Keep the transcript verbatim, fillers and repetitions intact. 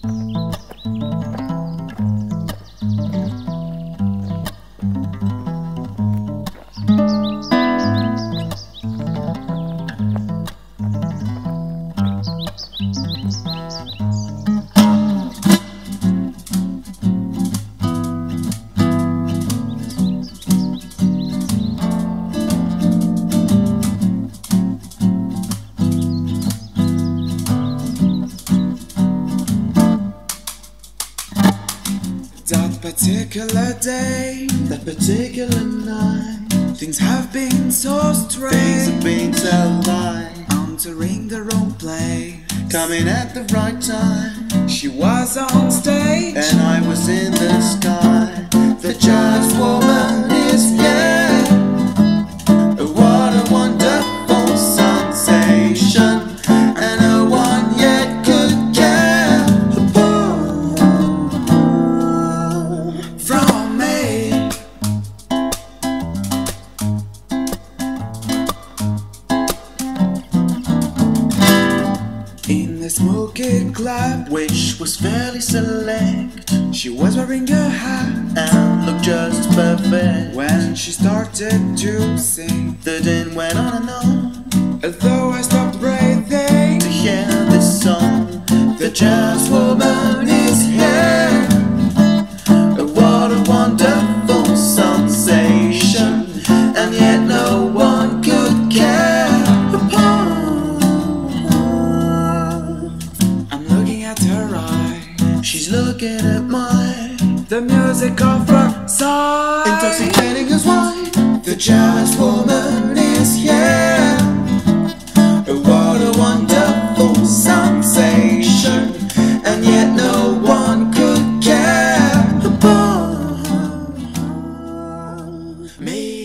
That particular day, that particular night, things have been so strange. Things have been so light. Entering the wrong place, Coming at the right time. she was on stage, And I was in the sky. The jazz woman is here. What a wonderful sensation. And no one yet could care from me. In the smoky club, which was fairly select, she was wearing a hat and looked just perfect. when she started to sing. The din went on and on Although I stopped breathing to hear this song. The jazz woman is here. What a wonderful sensation. And yet no one could care. I'm looking at her eye, She's looking at mine, the music of her side, intoxicating as wine. The jazz woman is here. What a wonderful sensation. And yet no one could care about me.